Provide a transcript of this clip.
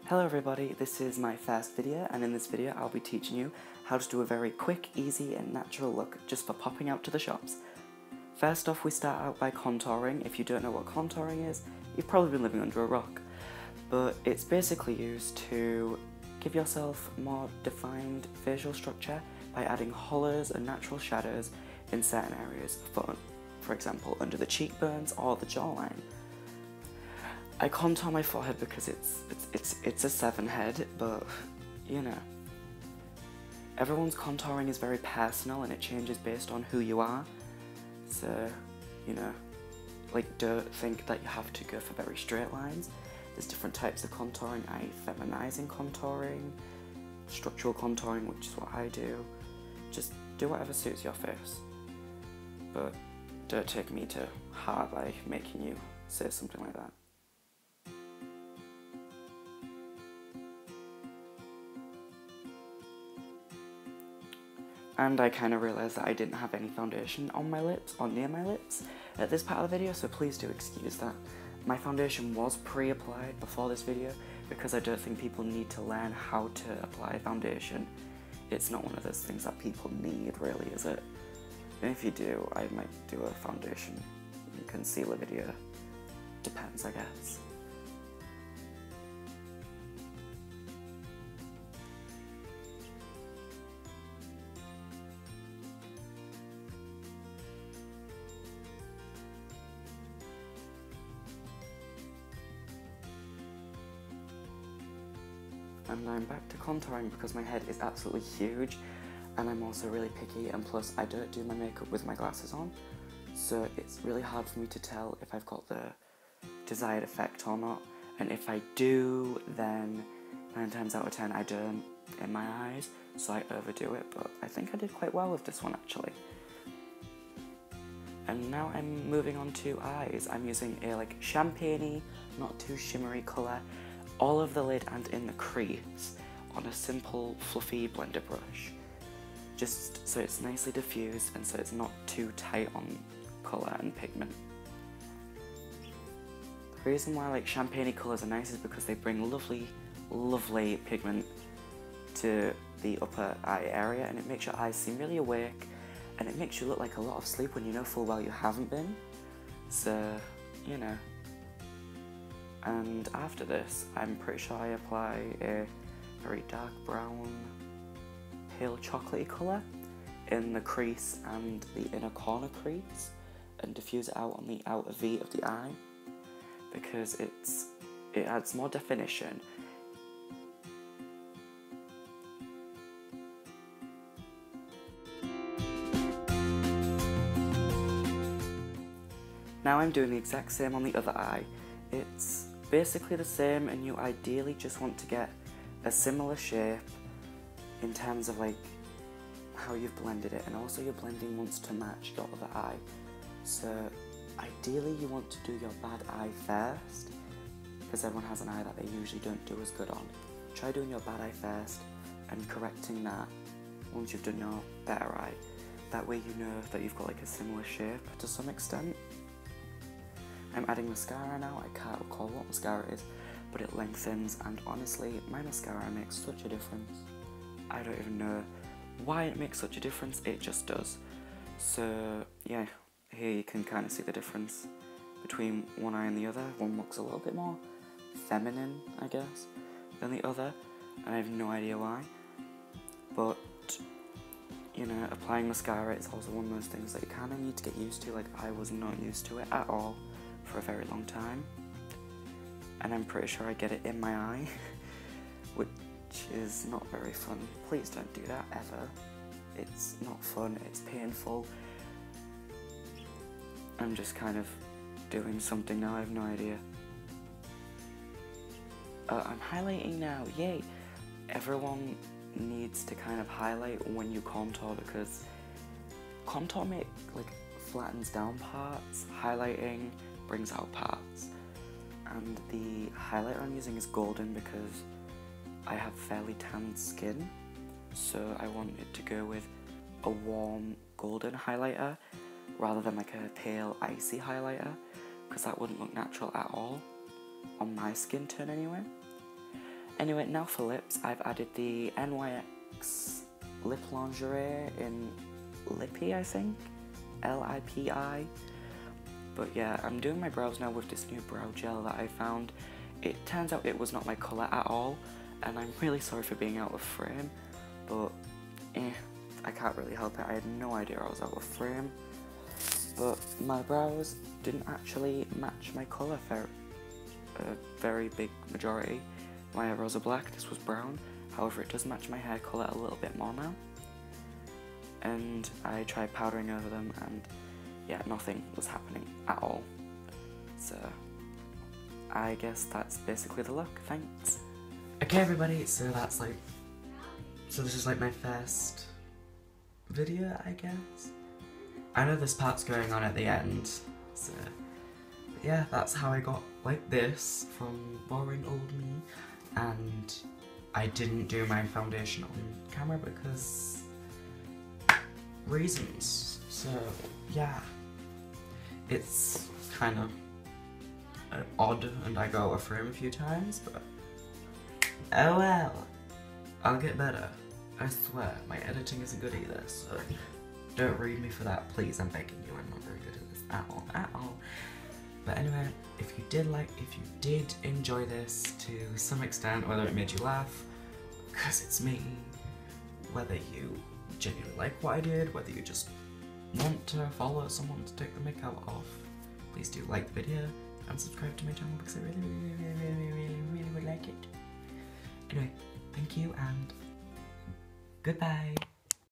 Hello everybody, this is my first video, and in this video I'll be teaching you how to do a very quick, easy and natural look just for popping out to the shops. First off, we start out by contouring. If you don't know what contouring is, you've probably been living under a rock. But it's basically used to give yourself more defined facial structure by adding hollows and natural shadows in certain areas, for example under the cheekbones or the jawline. I contour my forehead because it's a 7 head, but you know, everyone's contouring is very personal and it changes based on who you are. So, you know, like, don't think that you have to go for very straight lines. There's different types of contouring. Feminizing contouring, structural contouring, which is what I do. Just do whatever suits your face. But don't take me to heart by making you say something like that. And I kind of realised that I didn't have any foundation on my lips, or near my lips, at this part of the video, so please do excuse that. My foundation was pre-applied before this video, because I don't think people need to learn how to apply foundation. It's not one of those things that people need, really, is it? And if you do, I might do a foundation and concealer video. Depends, I guess. And I'm back to contouring because my head is absolutely huge and I'm also really picky, and plus I don't do my makeup with my glasses on, so it's really hard for me to tell if I've got the desired effect or not, and if I do, then 9 times out of 10 I don't in my eyes, so I overdo it, but I think I did quite well with this one actually. And now I'm moving on to eyes. I'm using a champagne-y, not too shimmery colour, all over the lid and in the crease on a simple fluffy blender brush, just so it's nicely diffused and so it's not too tight on colour and pigment. The reason why champagne-y colours are nice is because they bring lovely pigment to the upper eye area, and it makes your eyes seem really awake, and it makes you look like a lot of sleep when you know full well you haven't been, so you know. And after this, I'm pretty sure I apply a very dark brown, pale chocolatey colour in the crease and the inner corner crease, and diffuse it out on the outer V of the eye, because it adds more definition. Now I'm doing the exact same on the other eye. It's basically the same, and you ideally just want to get a similar shape in terms of how you've blended it, and also your blending wants to match your other eye. So ideally you want to do your bad eye first, because everyone has an eye that they usually don't do as good on. Try doing your bad eye first and correcting that once you've done your better eye. That way you know that you've got a similar shape to some extent. I'm adding mascara now. I can't recall what mascara it is, but it lengthens, and honestly, my mascara makes such a difference. I don't even know why it makes such a difference, it just does. So yeah, here you can kind of see the difference between one eye and the other. One looks a little bit more feminine, I guess, than the other, and I have no idea why. But you know, applying mascara is also one of those things that you kind of need to get used to. I was not used to it at all for a very long time, and I'm pretty sure I get it in my eye, which is not very fun. Please don't do that ever. It's not fun, it's painful. I'm just kind of doing something now, I have no idea. I'm highlighting now, yay! Everyone needs to kind of highlight when you contour, because contour flattens down parts, highlighting brings out parts. And the highlighter I'm using is golden because I have fairly tanned skin, so I want it to go with a warm golden highlighter rather than a pale icy highlighter, because that wouldn't look natural at all on my skin tone anyway. Anyway, now for lips, I've added the NYX Lip Lingerie in Lippy, I think? L-I-P-I. But yeah, I'm doing my brows now with this new brow gel that I found. It turns out it was not my colour at all, and I'm really sorry for being out of frame, but I can't really help it. I had no idea I was out of frame. But my brows didn't actually match my colour for a very big majority. My eyebrows are black, this was brown. However, it does match my hair colour a little bit more now. And I tried powdering over them, and yeah, nothing was happening at all. So I guess that's basically the look. Thanks. Okay everybody, so this is like my first video, I guess. I know this part's going on at the end, so yeah, that's how I got like this from boring old me, and I didn't do my foundation on camera because reasons, so yeah, it's kind of odd and I go out of frame a few times, but oh well, I'll get better. I swear, my editing isn't good either, so don't read me for that, please, I'm begging you, I'm not very good at this at all. But anyway, if you did enjoy this to some extent, whether it made you laugh, because it's me, whether you genuinely like what I did, whether you just want to follow someone to take the makeup off, please do like the video and subscribe to my channel because I really would like it. Anyway, thank you and goodbye.